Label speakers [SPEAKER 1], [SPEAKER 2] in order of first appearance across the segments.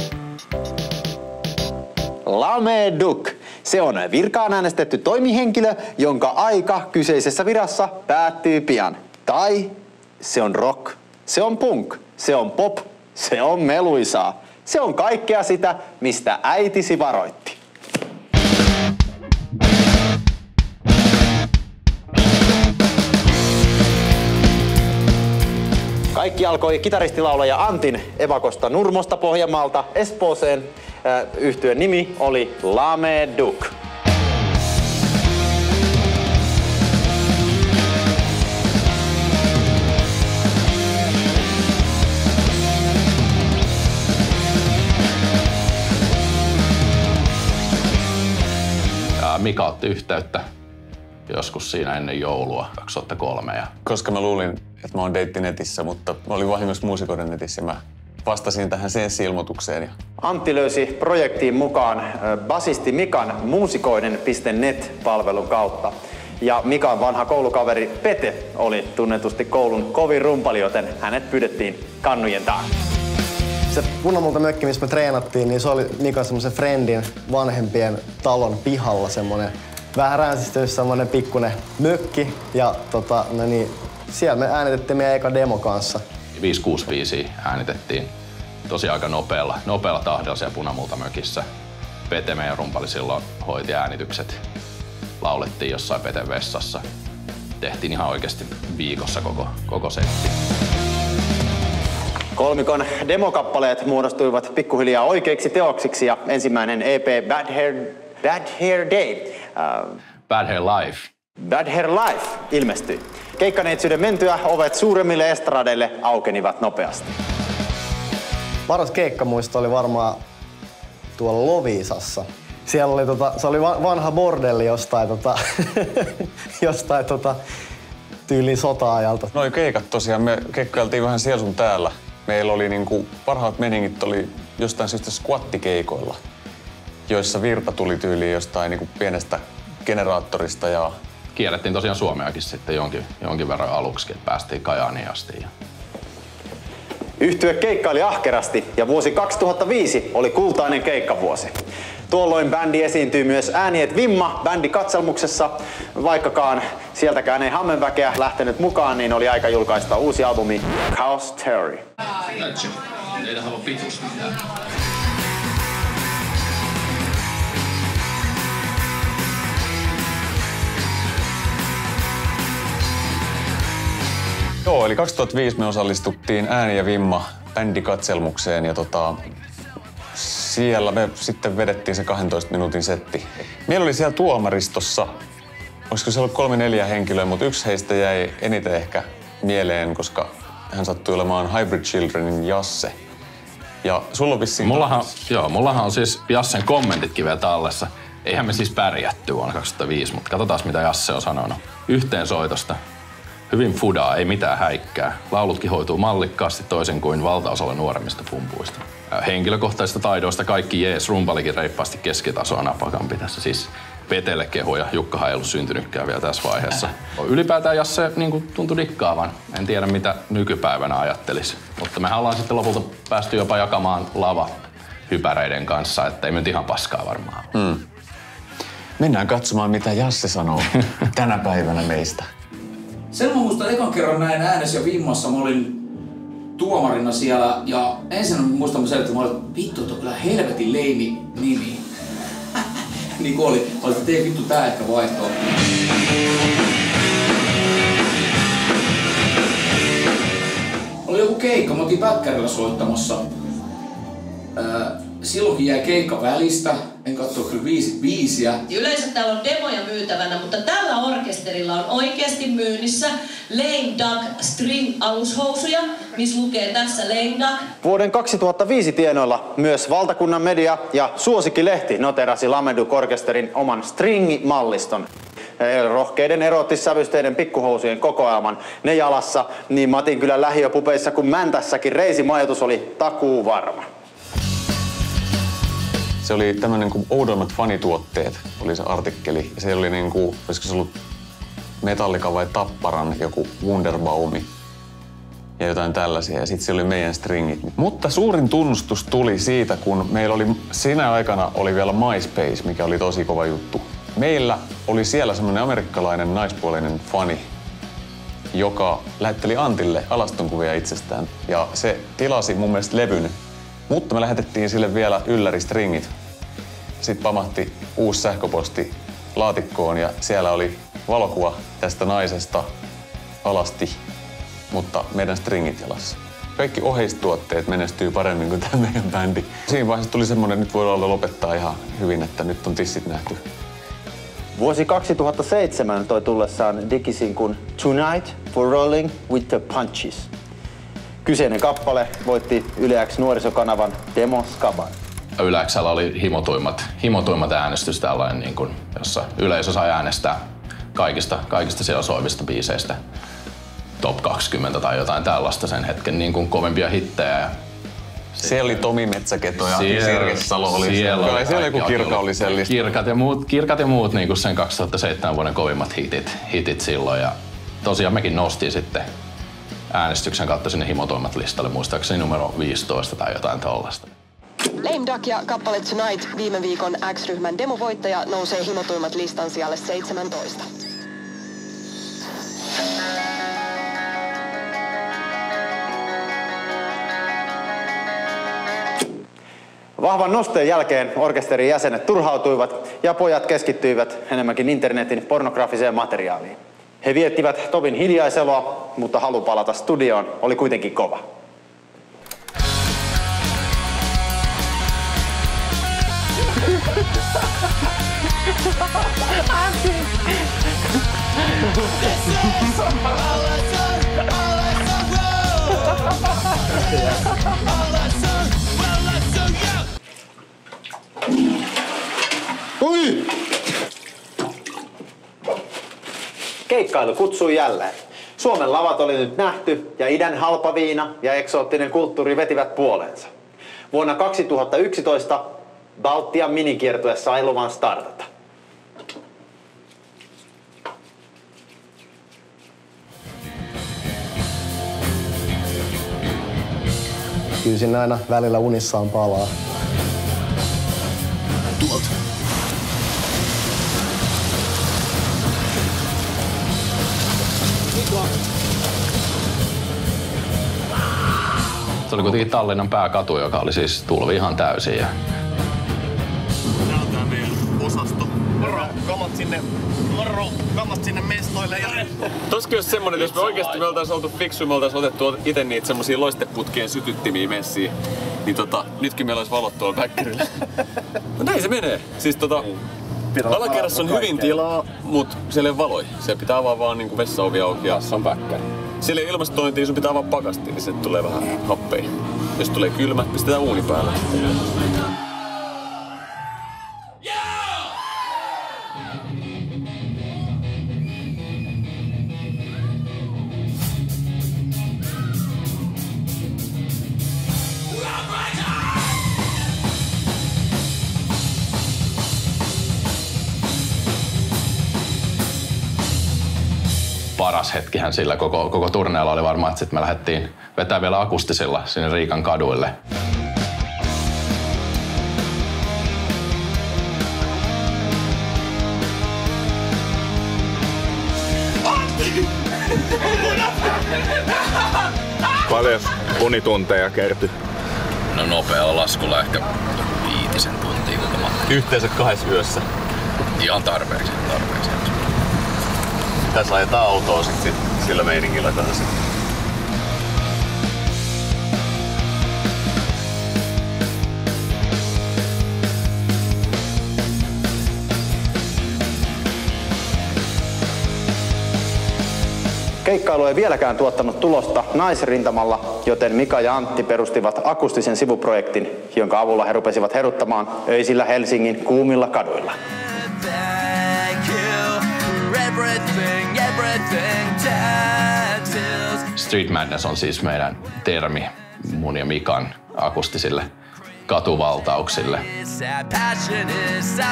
[SPEAKER 1] Lame Duck. Se on virkaan äänestetty toimihenkilö, jonka aika kyseisessä virassa päättyy pian. Tai se on rock, se on punk, se on pop, se on meluisaa. Se on kaikkea sitä, mistä äitisi varoitti. Kaikki alkoi kitaristilaulaja Antin evakosta Nurmosta Pohjanmaalta Espooseen. Yhtyeen nimi oli Lame Duck.
[SPEAKER 2] Mika otti yhteyttä joskus siinä ennen joulua 2003.
[SPEAKER 3] Koska mä luulin, että mä oon deitti netissä, mutta mä olin vahingossa muusikoiden netissä ja mä vastasin tähän senssi-ilmoitukseen.
[SPEAKER 1] Antti löysi projektiin mukaan basisti Mikan muusikoiden.net-palvelun kautta. Ja Mikan vanha koulukaveri Pete oli tunnetusti koulun kovin rumpali, joten hänet pyydettiin kannujen taa.
[SPEAKER 4] Se punamultamökki, missä me treenattiin, niin se oli Mikan semmoisen friendin vanhempien talon pihalla semmonen vähän ränsistys semmonen pikkunen mökki. Ja siellä me äänitettiin meidän eka demo kanssa.
[SPEAKER 2] 5-6 biisiä äänitettiin tosiaan aika nopealla tahdilla siellä punamultamökissä. Pete meidän rumpali silloin hoiti äänitykset. Laulettiin jossain Peten vessassa. Tehtiin ihan oikeasti viikossa koko setti.
[SPEAKER 1] Kolmikon demokappaleet muodostuivat pikkuhiljaa oikeiksi teoksiksi ja ensimmäinen EP Bad Hair Day.
[SPEAKER 2] Bad Hair Life.
[SPEAKER 1] Bad Hair Life ilmestyi. Keikkaneitsyyden mentyä ovet suuremmille estradeille aukenivat nopeasti.
[SPEAKER 4] Paras keikkamuisto oli varmaan tuolla Loviisassa. Siellä oli se oli vanha bordelli jostain tyyliin sota-ajalta.
[SPEAKER 3] Noi keikat tosiaan, me keikkailtiin vähän siellä sun täällä. Meillä oli parhaat meningit oli jostain syystä squattikeikoilla, joissa virta tuli tyyliin jostain pienestä generaattorista ja...
[SPEAKER 2] Kierrettiin tosiaan Suomeakin sitten jonkin verran aluksi, että päästiin Kajaaniin asti.
[SPEAKER 1] Yhtye keikkaili ahkerasti ja vuosi 2005 oli kultainen keikkavuosi. Tuolloin bändi esiintyi myös Ääniet Vimma bändikatselmuksessa. Vaikkakaan sieltäkään ei hammenväkeä lähtenyt mukaan, niin oli aika julkaista uusi albumi Chaos Theory.
[SPEAKER 2] Ei halua pituus mitään.
[SPEAKER 3] Joo, eli 2005 me osallistuttiin Ääni ja Vimma bändikatselmukseen ja siellä me sitten vedettiin se 12 minuutin setti. Meillä oli siellä tuomaristossa, olisiko se ollut 3-4 henkilöä, mutta yksi heistä jäi eniten ehkä mieleen, koska hän sattui olemaan Hybrid Childrenin Jasse. Ja sulla on vissiin...
[SPEAKER 2] Mullahan on siis Jassen kommentitkin vielä tallessa. Eihän me siis pärjätty vuonna 2005, mutta katsotaan mitä Jasse on sanonut. Yhteen soitosta. Hyvin fudaa, ei mitään häikkää. Laulutkin hoituu mallikkaasti toisin kuin valtaosalla nuoremmista pumpuista. Henkilökohtaisista taidoista kaikki jees, rumpalikin reippaasti keskitasoa napakampi tässä. Siis Petelle kehuja, Jukkahan ei ollut syntynytkään vielä tässä vaiheessa. Ylipäätään Jasse tuntui dikkaavan. En tiedä mitä nykypäivänä ajattelisi. Mutta mehän ollaan sitten lopulta päästy jopa jakamaan lava hypäreiden kanssa, että ei nyt ihan paskaa varmaan.
[SPEAKER 3] Mennään katsomaan mitä Jasse sanoo tänä päivänä meistä.
[SPEAKER 5] Sen mä muistan ekan kerran näin Äänessä ja Vimmassa. Mä olin tuomarina siellä ja ensin muistan mä selittin, että vittu, että on kyllä helvetin leimi nimi. Niin kuin oli. Mä olin, että ei vittu tää ehkä vaihtoa. Oli joku keikka, mä oltiin Päkkärillä soittamassa. Silloinkin jäi keikka välistä. En katsoo kyllä 5 biisiä.
[SPEAKER 6] Yleensä täällä on demoja myytävänä, mutta tällä orkesterilla on oikeasti myynnissä Lame Duck String-alushousuja, missä lukee tässä Lame Duck.
[SPEAKER 1] Vuoden 2005 tienoilla myös valtakunnan media ja Suosikkilehti noterasi Lame Duck orkesterin oman stringimalliston. Rohkeiden eroottissävysteiden pikkuhousujen kokoelman ne jalassa, niin Matin kyllä lähiöpupeissa kuin Mäntässäkin reisimajoitus oli takuu varma.
[SPEAKER 3] Se oli tämmönen kuin oudoimmat fanituotteet, oli se artikkeli. Ja se oli olisiko se ollut Metallica vai Tapparan joku Wunderbaumi. ja jotain tällaisia. Ja sitten se oli meidän stringit. Mutta suurin tunnustus tuli siitä, kun meillä oli, siinä aikana oli vielä MySpace, mikä oli tosi kova juttu. Meillä oli siellä semmoinen amerikkalainen naispuolinen fani, joka lähetteli Antille alastonkuvia itsestään. Ja se tilasi mun mielestä levyn, mutta me lähetettiin sille vielä ylläristringit. Sitten pamahti uusi sähköposti laatikkoon ja siellä oli valokuva tästä naisesta alasti, mutta meidän stringit jalassa. Kaikki oheistuotteet menestyy paremmin kuin tämä meidän bändi. Siinä vaiheessa tuli semmoinen, että nyt voidaan lopettaa ihan hyvin, että nyt on tissit nähty.
[SPEAKER 1] Vuosi 2007 toi tullessaan digisinkun Tonight for Rolling with the Punches. Kyseinen kappale voitti Yle X nuorisokanavan Demo Skaban.
[SPEAKER 2] Yle X:llä oli himotuimmat äänestys tällainen, niin kuin, jossa yleisö sai äänestää kaikista siellä soivista biiseistä. Top 20 tai jotain tällaista sen hetken niin kuin kovimpia hittejä.
[SPEAKER 3] Siellä oli Tomi Metsäketo ja Sirke Salo oli
[SPEAKER 2] siellä.
[SPEAKER 3] Siellä joku Kirka oli sellistä.
[SPEAKER 2] Kirkat ja muut niin kuin sen 2007 vuoden kovimmat hitit silloin. Ja tosiaan mekin nostiin sitten äänestyksen kautta sinne himotuimmat listalle, muistaakseni numero 15 tai jotain tollasta.
[SPEAKER 7] Lame Duck ja kappale Tonight, viime viikon X-ryhmän demovoittaja, nousee himotuimmat listan sijalle 17.
[SPEAKER 1] Vahvan nosteen jälkeen orkesterin jäsenet turhautuivat ja pojat keskittyivät enemmänkin internetin pornografiseen materiaaliin. He viettivät tovin hiljaiseloa, mutta halu palata studioon oli kuitenkin kova. Keikkailu kutsui jälleen. Suomen lavat oli nyt nähty ja idän halpa viina ja eksoottinen kulttuuri vetivät puoleensa. Vuonna 2011 Baltian minikiertue sai luvan startata.
[SPEAKER 4] Kyllä siinä aina välillä unissaan palaa.
[SPEAKER 2] Se oli kuitenkin Tallinnan pääkatu, joka oli siis tulvi ihan täysin. Ja...
[SPEAKER 8] Tää on tää meidän osasto. Moro, kamat sinne mestoille.
[SPEAKER 3] Toski olisi semmonen, että jos me oikeesti me oltais oltu fiksuja, me oltais otettu ite niitä semmosia loisteputkien sytyttimiä messiin. Niin nytkin meillä olisi valot tuolla päkkärillä. No näin se menee. Siis alakerrassa on hyvin tilaa, mut siellä ei valoi. Siellä pitää avaa vaan niinku vessaovi auki ja on päkkäri. Siellä ei ilmastointia, sun pitää avaa pakasti, niin se tulee vähän happea. Jos tulee kylmä, pistetään uuni päälle.
[SPEAKER 2] Paras hetkihän sillä koko turneella oli varmaan, että sitten me lähdettiin vetää vielä akustisilla sinne Riikan kaduille.
[SPEAKER 8] Paljon unitunteja kertyi?
[SPEAKER 2] No nopealla laskulla ehkä 5 tuntia koko matka.
[SPEAKER 3] Yhteensä 2 yössä.
[SPEAKER 2] Ihan tarpeeksi.
[SPEAKER 3] Tässä ajetaan autoa sit sillä meiningillä taas.
[SPEAKER 1] Keikkailu ei vieläkään tuottanut tulosta naisrintamalla, joten Mika ja Antti perustivat akustisen sivuprojektin, jonka avulla he rupesivat heruttamaan öisillä Helsingin kuumilla kaduilla.
[SPEAKER 2] Street Madness on siis meidän termi mun ja Mikan akustisille katuvaltauksille.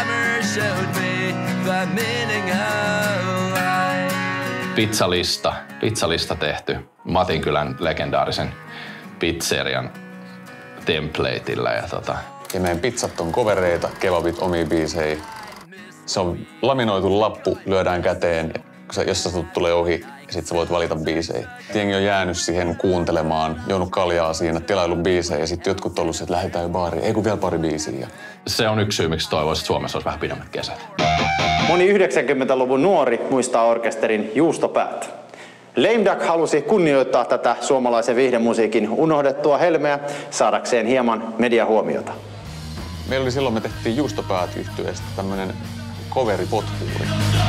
[SPEAKER 2] Pizzalista pizzalista tehty Matinkylän legendaarisen pizzerian templateillä.
[SPEAKER 3] Ja meidän pizzat on covereita, kebabit omia biisejä. Se on laminoitu lappu, lyödään käteen, jos sä tulee ohi, ja sit sä voit valita biisejä. Jengi on jäänyt siihen kuuntelemaan, juonut kaljaa siinä, tilaillut biisejä, ja sitten jotkut on ollut se, että lähdetään jo baariin, ei kun vielä pari biisiä.
[SPEAKER 2] Se on yksi syy, miksi toivoisin, että Suomessa olisi vähän pidemmät kesät.
[SPEAKER 1] Moni 90-luvun nuori muistaa orkesterin Juustopäät. Lame Duck halusi kunnioittaa tätä suomalaisen viihdemusiikin unohdettua helmeä saadakseen hieman mediahuomiota.
[SPEAKER 3] Meillä oli silloin, me tehtiin Juustopäät -yhtyeestä tämmönen coveripotkuuri.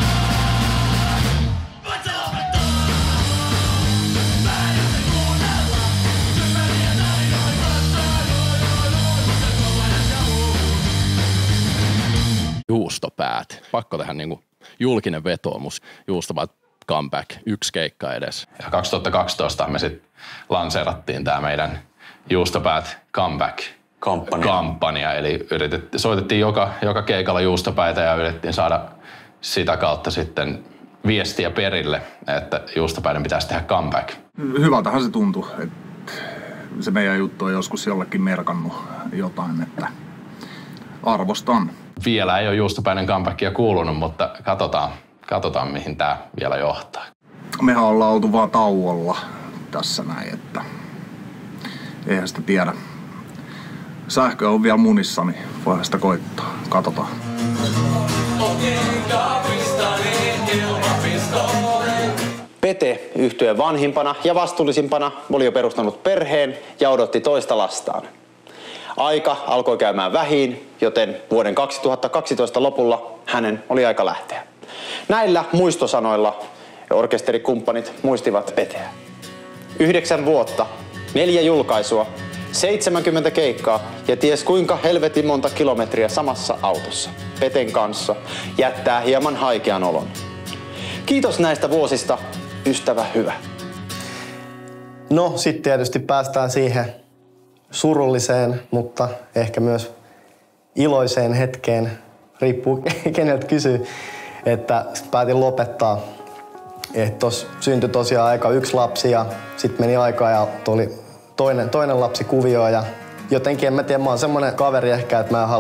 [SPEAKER 2] Juustopäät. Pakko tehdä niinku julkinen vetoomus. Juustopäät comeback, 1 keikka edes. Ja 2012 me sitten lanseerattiin tää meidän Juustopäät comeback-kampanja. Eli soitettiin joka keikalla juustopäitä ja yritettiin saada sitä kautta sitten viestiä perille, että juustopäiden pitäisi tehdä comeback.
[SPEAKER 9] Hyvältähän se tuntui, että se meidän juttu on joskus jollekin merkannut jotain, että arvostan.
[SPEAKER 2] Vielä ei ole juustopäiden comebackia kuulunut, mutta katsotaan mihin tää vielä johtaa.
[SPEAKER 9] Mehän ollaan oltu vaan tauolla tässä näin, että eihän sitä tiedä. Sähkö on vielä munissa, niin voidaan sitä koittaa. Katsotaan.
[SPEAKER 1] Pete yhtyeen vanhimpana ja vastuullisimpana oli jo perustanut perheen ja odotti toista lastaan. Aika alkoi käymään vähiin, joten vuoden 2012 lopulla hänen oli aika lähteä. Näillä muistosanoilla orkesterikumppanit muistivat Peteä. 9 vuotta, 4 julkaisua, 70 keikkaa ja ties kuinka helvetin monta kilometriä samassa autossa Peten kanssa jättää hieman haikean olon. Kiitos näistä vuosista, ystävä hyvä.
[SPEAKER 4] No, sitten tietysti päästään siihen surulliseen, mutta ehkä myös iloiseen hetkeen, riippuu keneltä kysyy, että päätin lopettaa. Tuossa syntyi tosiaan aika 1 lapsi ja sitten meni aikaa ja tuli toinen lapsi kuvioon ja jotenkin en mä tiedä, mä oon semmonen kaveri ehkä, että mä en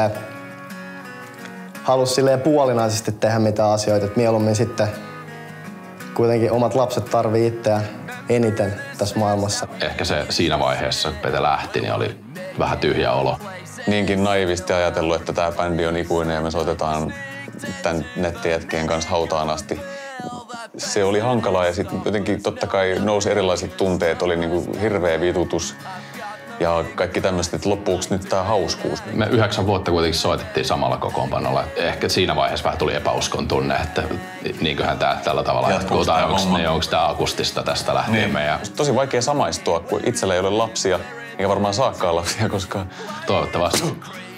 [SPEAKER 4] halus silleen puolinaisesti tehdä mitään asioita, että mieluummin sitten kuitenkin omat lapset tarvii itseään eniten tässä maailmassa.
[SPEAKER 2] Ehkä se siinä vaiheessa, kun Pete lähti, niin oli vähän tyhjä olo.
[SPEAKER 3] Niinkin naivisti ajatellut, että tää bändi on ikuinen ja me soitetaan tän nettijätkien kanssa hautaan asti. Se oli hankalaa ja sitten jotenkin totta kai nousi erilaiset tunteet, oli niinku hirveä vitutus ja kaikki tämmöistä, että loppuuks nyt tää hauskuus.
[SPEAKER 2] Me 9 vuotta kuitenkin soitettiin samalla kokoonpanolla. Ehkä siinä vaiheessa vähän tuli epäuskon tunne, että niinköhän tää tällä tavalla jatkuu tai onko tää akustista tästä lähtien niin. Meidän.
[SPEAKER 3] Tosi vaikea samaistua, kun itsellä ei ole lapsia, eikä varmaan saakaan lapsia, koska
[SPEAKER 2] toivottavasti.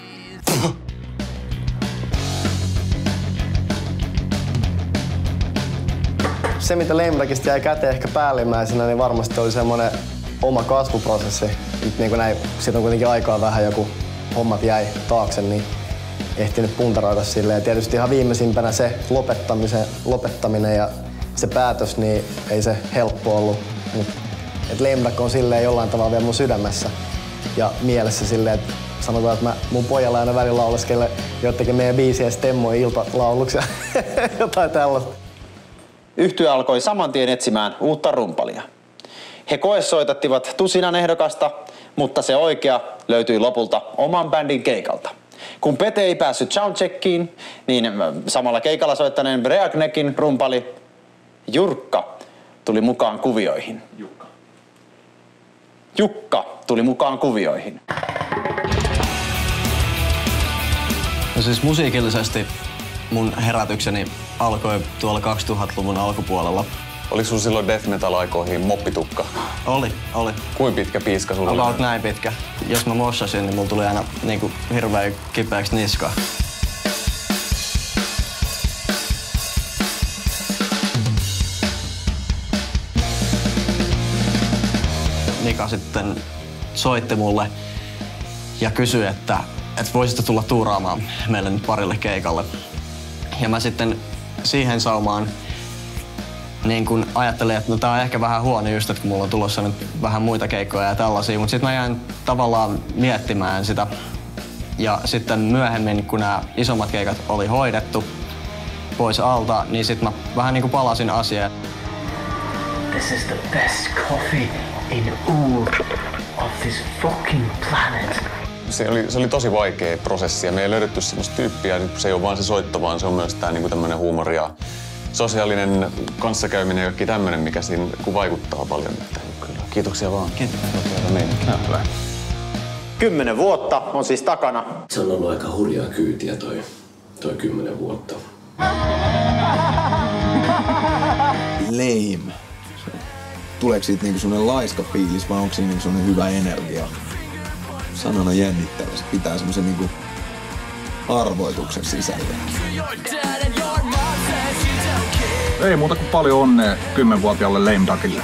[SPEAKER 4] Se, mitä Lame Duckista jäi käteen ehkä päällimmäisenä, niin varmasti oli semmoinen oma kasvuprosessi. Nyt niin kuin näin, siitä on kuitenkin aikaa vähän, joku hommat jäi taakse, niin ehtinyt puntaroida silleen. Ja tietysti ihan viimeisimpänä se lopettaminen ja se päätös, niin ei se helppo ollut. Et Lame Duck on silleen jollain tavalla vielä mun sydämessä ja mielessä silleen, että sanotaan, että mun pojalla aina välillä lauleskelee jotenkin meidän biisien stemmoja iltalauluksi ja jotain tällaista.
[SPEAKER 1] Yhtye alkoi saman tien etsimään uutta rumpalia. He koesoitattivat tusinan ehdokasta, mutta se oikea löytyi lopulta oman bändin keikalta. Kun Pete ei päässyt soundcheckiin, niin samalla keikalla soittaneen Breakneckin rumpali Jukka tuli mukaan kuvioihin. Jukka tuli mukaan kuvioihin.
[SPEAKER 10] No siis musiikillisesti mun herätykseni alkoi tuolla 2000-luvun alkupuolella.
[SPEAKER 3] Oliko sulla silloin death metal-aikoihin moppitukka?
[SPEAKER 10] Oli.
[SPEAKER 3] Kuinka pitkä piiska sulla oli?
[SPEAKER 10] About näin pitkä. Jos mä mossasin, niin mulla tuli aina niinku hirveän kipeäksi niska. Mika sitten soitti mulle ja kysyi, että voisitte tulla tuuraamaan meille nyt parille keikalle. Ja mä sitten siihen saumaan niin kun ajattelin, että no tää on ehkä vähän huono just, että kun mulla on tulossa nyt vähän muita keikkoja ja tällaisia, mutta sitten mä jäin tavallaan miettimään sitä. Ja sitten myöhemmin, kun nämä isommat keikat oli hoidettu pois alta, niin sitten mä vähän niin kuin palasin asiaan.
[SPEAKER 11] This is the best coffee in all of this fucking planet.
[SPEAKER 3] Se oli tosi vaikea prosessi ja me ei löydetty semmoista tyyppiä, se ei ole vaan se soitto, vaan se on myös tää niinku tämmönen huumori ja sosiaalinen kanssakäyminen ja kaikki tämmönen, mikä siinä vaikuttaa paljon. Kyllä. Kiitoksia vaan.
[SPEAKER 10] Kiitos.
[SPEAKER 1] 10 vuotta on siis takana.
[SPEAKER 12] Se on ollut aika hurjaa kyytiä toi 10 vuotta.
[SPEAKER 13] Lame. Tuleeko siitä niinku semmonen laiska fiilis vai onko siinä niinku semmonen hyvä energia? Sanana jännittävä. Se pitää semmosen niinku arvoituksen sisällä.
[SPEAKER 9] Ei muuta kuin paljon onnea 10-vuotiaalle Lame Duckille.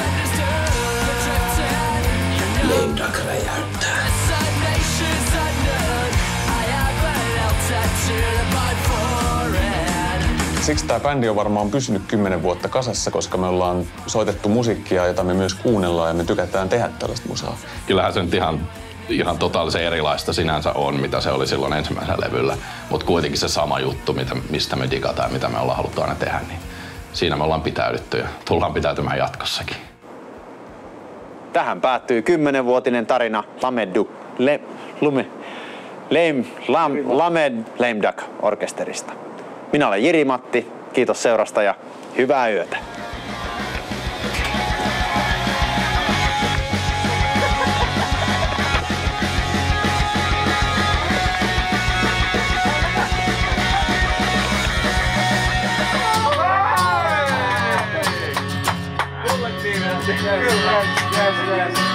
[SPEAKER 12] Lame Duck räjäyttää.
[SPEAKER 3] Siksi tää bändi on varmaan pysynyt 10 vuotta kasassa, koska me ollaan soitettu musiikkia, jota me myös kuunnellaan ja me tykätään tehdä tällaista musaa.
[SPEAKER 2] Kyllähän se nyt ihan totaalisen erilaista sinänsä on, mitä se oli silloin ensimmäisellä levyllä. Mutta kuitenkin se sama juttu, mistä me digataan ja mitä me ollaan haluttu aina tehdä, niin siinä me ollaan pitäydytty ja tullaan pitäytymään jatkossakin.
[SPEAKER 1] Tähän päättyy 10-vuotinen tarina Lame Duck orkesterista. Minä olen Jiri Matti, kiitos seurasta ja hyvää yötä.
[SPEAKER 11] Yes.